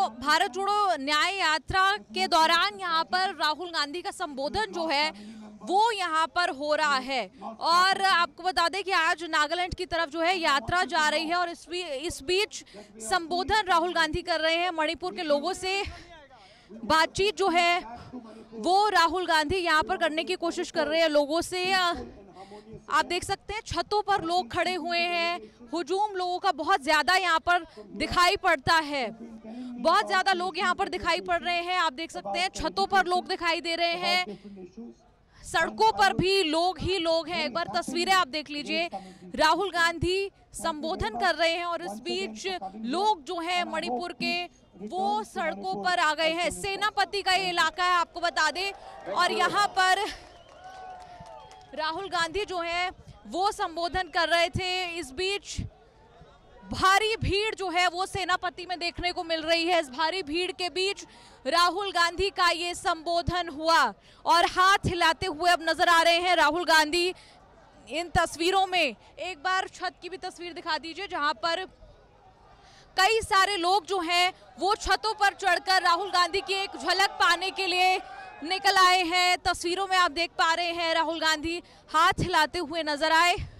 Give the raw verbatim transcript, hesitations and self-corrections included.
भारत जोड़ो न्याय यात्रा के दौरान यहाँ पर राहुल गांधी का संबोधन जो है वो यहाँ पर हो रहा है। और आपको बता दें कि आज नागालैंड की तरफ जो है यात्रा जा रही है और इस बी, इस बीच संबोधन राहुल गांधी कर रहे हैं। मणिपुर के लोगों से बातचीत जो है वो राहुल गांधी यहाँ पर करने की कोशिश कर रहे हैं लोगों से। आप देख सकते हैं छतों पर लोग खड़े हुए हैं। हुजूम लोगों का बहुत ज्यादा यहाँ पर दिखाई पड़ता है, बहुत ज्यादा लोग यहाँ पर दिखाई पड़ रहे हैं। आप देख सकते हैं छतों पर लोग दिखाई दे रहे हैं, सड़कों पर भी लोग ही लोग हैं। एक बार तस्वीरें आप देख लीजिए, राहुल गांधी संबोधन कर रहे हैं और इस बीच लोग जो हैं मणिपुर के वो सड़कों पर आ गए हैं। सेनापति का ये इलाका है, आपको बता दें, और यहाँ पर राहुल गांधी जो है वो संबोधन कर रहे थे। इस बीच भारी भीड़ जो है वो सेनापति में देखने को मिल रही है। इस भारी भीड़ के बीच राहुल गांधी का ये संबोधन हुआ और हाथ हिलाते हुए अब नजर आ रहे हैं राहुल गांधी इन तस्वीरों में। एक बार छत की भी तस्वीर दिखा दीजिए जहां पर कई सारे लोग जो हैं वो छतों पर चढ़कर राहुल गांधी की एक झलक पाने के लिए निकल आए हैं। तस्वीरों में आप देख पा रहे हैं राहुल गांधी हाथ हिलाते हुए नजर आए।